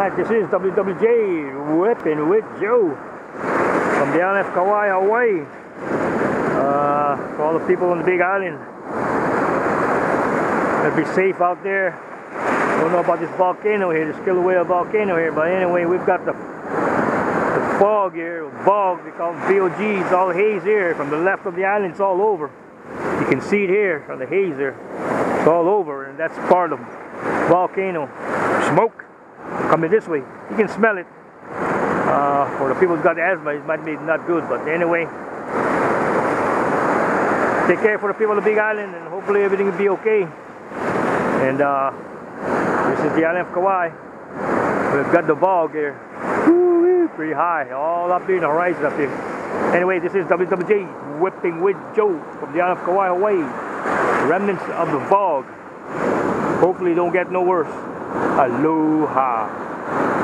Alright, this is WWJ Whipping with Joe from the island of Kauai, Hawaii. For all the people on the Big Island, be safe out there. Don't know about this volcano here, the Kilauea volcano here, but anyway, we've got the fog here, bog, they call it VOG. It's all haze here from the left of the island. It's all over. You can see it here on the haze there. It's all over, and that's part of the volcano. Smoke coming this way. You can smell it. For the people who've got asthma, it might be not good, but anyway, take care for the people of the Big Island, and hopefully everything will be okay. And this is the island of Kauai. We've got the bog here. Woo-wee, pretty high, all up here in the horizon up here. Anyway, this is WWJ Whipping with Joe from the island of Kauai, Hawaii. Remnants of the fog. Hopefully don't get no worse. Aloha.